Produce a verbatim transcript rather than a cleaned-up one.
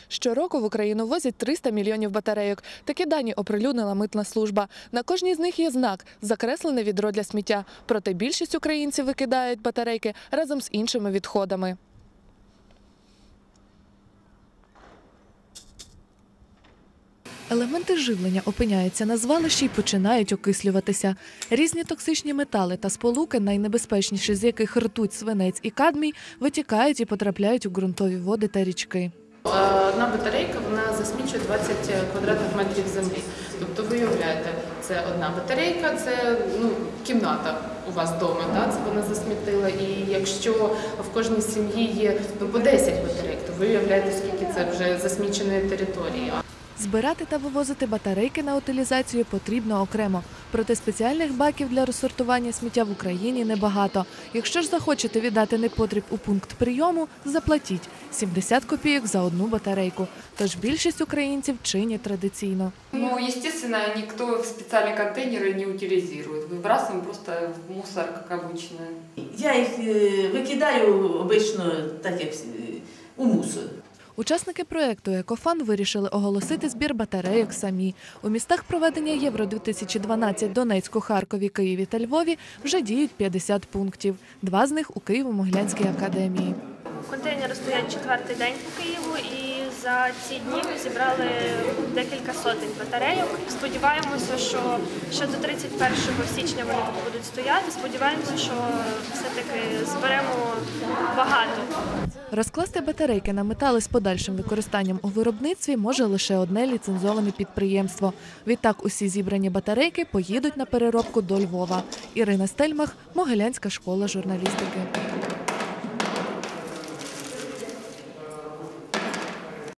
Щороку в Україну возять триста мільйонів батарейок. Такі дані оприлюднила митна служба. На кожній з них є знак – закреслене відро для сміття. Проте більшість українців викидають батарейки разом з іншими відходами. Елементи живлення опиняються на звалищі і починають окислюватися. Різні токсичні метали та сполуки, найнебезпечніші з яких ртуть, свинець і кадмій, витікають і потрапляють у ґрунтові води та річки. Одна батарейка вона засмічує двадцять квадратних метрів землі. Тобто ви уявляєте, це одна батарейка, це ну, кімната у вас вдома, да? Це вона засмітила. І якщо в кожній сім'ї є ну, по десять батарейок, то ви уявляєте, скільки це вже засміченої території. Збирати та вивозити батарейки на утилізацію потрібно окремо. Проте спеціальних баків для розсортування сміття в Україні небагато. Якщо ж захочете віддати непотріб у пункт прийому, заплатіть – сімдесят копійок за одну батарейку. Тож більшість українців чинять традиційно. Ну, естественно, никто в специальные контейнеры не утилизирует. Выбрасываем просто в мусор, как обычно. Я їх викидаю обично так, як у мусор. Учасники проєкту «Екофан» вирішили оголосити збір батарейок самі. У містах проведення Євро дві тисячі дванадцять – Донецьку, Харкові, Києві та Львові вже діють п'ятдесят пунктів. Два з них у Києво-Могилянській академії. Контейнери стоять четвертий день по Києву і за ці дні ми зібрали декілька сотень батарейок. Сподіваємося, що ще до тридцять першого січня вони тут будуть стояти. Сподіваємося, що все-таки зберемо багато. Розкласти батарейки на метали з подальшим використанням у виробництві може лише одне ліцензоване підприємство. Відтак усі зібрані батарейки поїдуть на переробку до Львова. Ірина Стельмах, Могилянська школа журналістики.